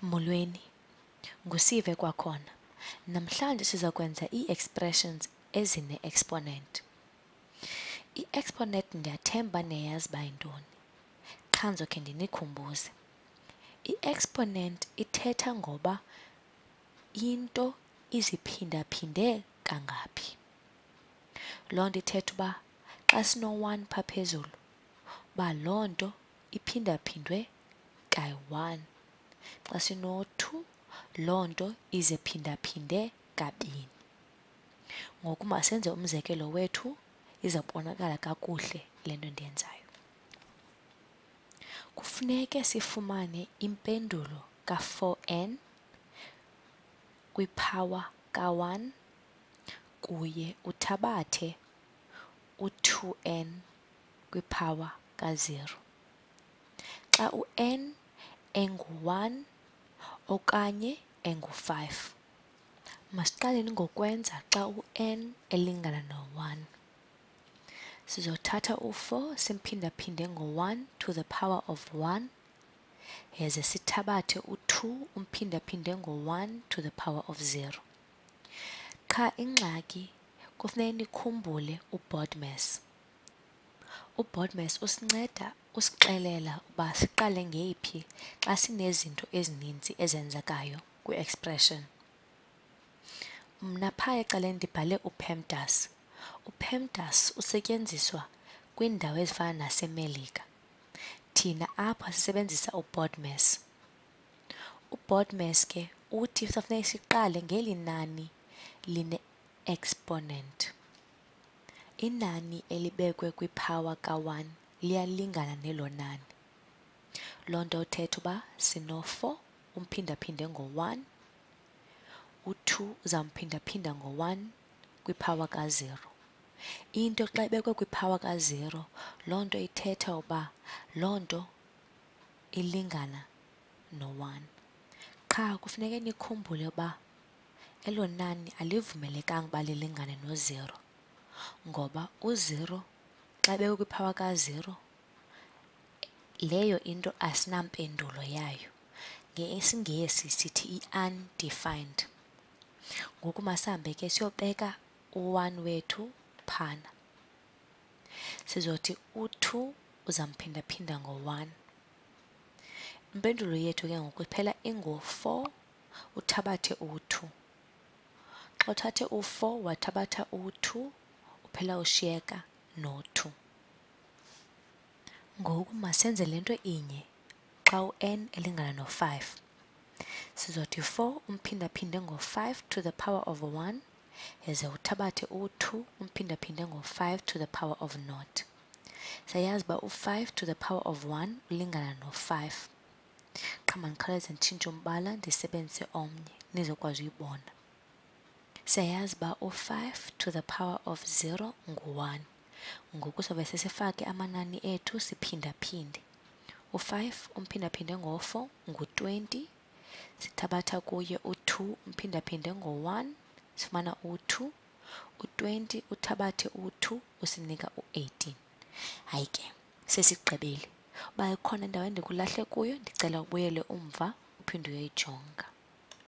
Molweni, ngusive kwakhona. Namhlanje siza kwenza ii-expressions ezine-exponent. I-exponent ndiyathemba niyayazi uba yintoni. Qha ndizokhe ndinikhumbuze. I-exponent ithetha ngoba into iziphindaphinde kangaphi. Loo nto ithetha uba xa sino-1 phaa phezulu, uba loo nto iphindaphindwe kayi-1. Xa sino-2, loo nto iziphindaphinde kabini. Ngoku masenze umzekelo wethu, izawubonakala kakuhle le nto ndiyenzayo. Kufuneke sifumane impendulo ka-4n kwiphawa ka-1 kuye uthabathe u-2n kwiphawa ka-0. Xa u-n engu-1 okanye engu-5. Masiqaleni ngokwenza xa u-n elingana no-1. Sizothatha u-4 simphindaphinde ngo-1 to the power of 1, yaze sithabathe u-2 umphindaphinde ngo-1 to the power of 0. Qha ingxaki kufuneka nikhumbule uBODMAS. uBODMAS usinceda usixelela uba siqale ngeyiphi xa sinezinto ezininzi ezenzekayo kwi-expression. Mna phaa ecaleni ndibhale uPEMDAS. uPEMDAS usetyenziswa kwiindawo ezifana naseMelika. Thina apha sisebenzisa uBODMAS. uBODMAS ke uthi kufuneka siqale ngeli nani line-exponent. Inani elibekwe kwiphawa ka-1 liyalingana nelo nani. Loo nto uthetha uba sino-4 umphindaphinde ngo-1, u-2 uzamphindaphinda ngo-1 kwiphawa ka-0. Into xa ibekwe kwiphawa ka-0, loo nto ithetha uba loo nto ilingana no-1. Qha kufuneka nikhumbule uba elo nani alivumelekanga uba lilingane no-0, ngoba u-0 xa ibekwe kwiphawa ka-0, leyo into asinampendulo yayo. NgesiNgesi sithi i-undefined. Ngoku masihambe ke siyobeka u-1 wethu phana. Sizothi u-2 uzamphindaphinda ngo-1. Impendulo yethu ke ngoku iphela ingu-4 uthabathe u-2. Xa uthathe u-4 wathabatha u-2 uphela ushiyeka no-2. Ngoku masenze le nto inye xa u-n elingana no-5. Sizothi 4 umphindaphinde ngo-5 to the power of 1, yaze uthabathe u-2 umphindaphinde ngo-5 to the power of 0. Siyayazi uba u-5 to the power of 1 ulingana no-5. Qha mandikhawuleze nditshintshe umbala ndisebenzise omnye nizokwazi uyibona. Siyayazi uba u-5 to the power of 0 ngu-1. Ngoku sobe sesifake amanani ethu siphindaphinde. U-5 umphindaphinde ngo-4 ngu-20. Sithabatha kuye u-2 umphindaphinde ngo-1, sifumana u-2. U-20 uthabathe u-2 usinika u-18. Hayi ke, sesigqibile. Uba ikhona indawo endikulahle kuyo, ndicela ubuyele umva uphinde uyoyijonga.